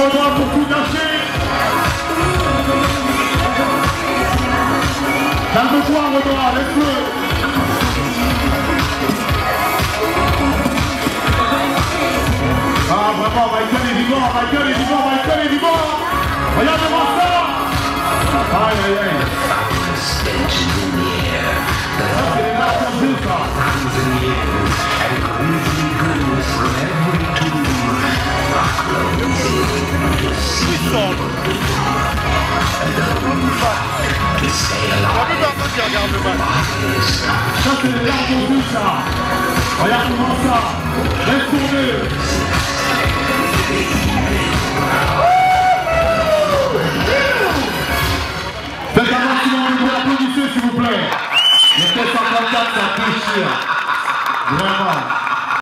bras pour tout lâcher. Calme-toi, Renoir, laisse-le. Ah, vraiment, Michael est vivant, Michael est vivant, Michael est vivant. Regardez-moi ça. Aïe, aïe, aïe. Ça, c'est les marques en jeu, ça. Ça, c'est les larmes en jeu, ça. Regarde-moi ça. Laisse tourner. Faites un maximum de vous applaudissez, s'il vous plaît. Le T54, ça déchire.